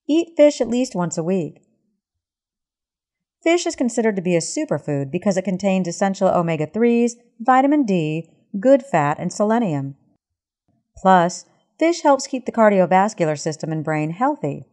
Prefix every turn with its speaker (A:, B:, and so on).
A: Eat fish at least once a week. Fish is considered to be a superfood because it contains essential omega-3s, vitamin D, good fat, and selenium. Plus, fish helps keep the cardiovascular system and brain healthy.